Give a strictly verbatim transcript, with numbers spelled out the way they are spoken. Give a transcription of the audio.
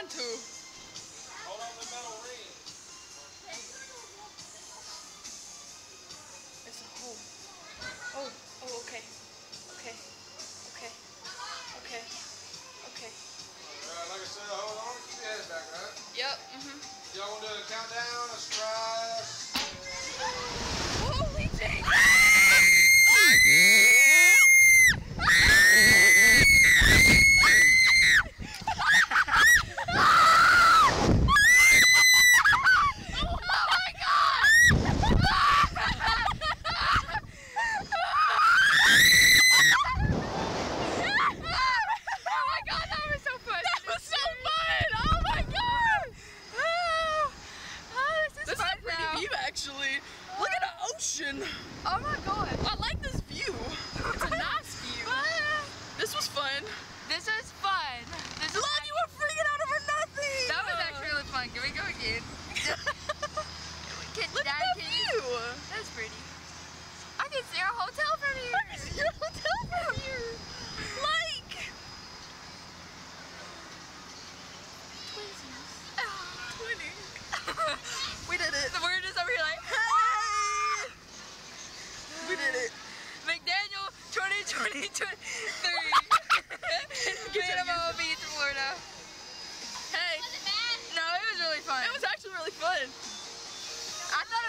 on to? Hold on the metal ring. It's a hole. Oh, oh, okay. Okay. Okay. Okay. Okay. Alright, like I said, hold on. Keep your head back, right? Yep. Mm-hmm. Y'all want to do a countdown, a stride? Holy Jesus! Actually, look at the ocean. Oh my god. I like this view. It's a nice view. This was fun. This was fun. This Look, you were freaking out over nothing. That was actually really fun. Can we go again? Can, Look Dad, at that can view. You, that's pretty. I can see our hotel from here. I can see our hotel from here. Like. Twinsies. Twinning. We did it. So we're just over here like, Hey! We did it. McDaniel twenty twenty-three. Panama Beach, Florida. Hey. No, it was really fun. It was actually really fun. I thought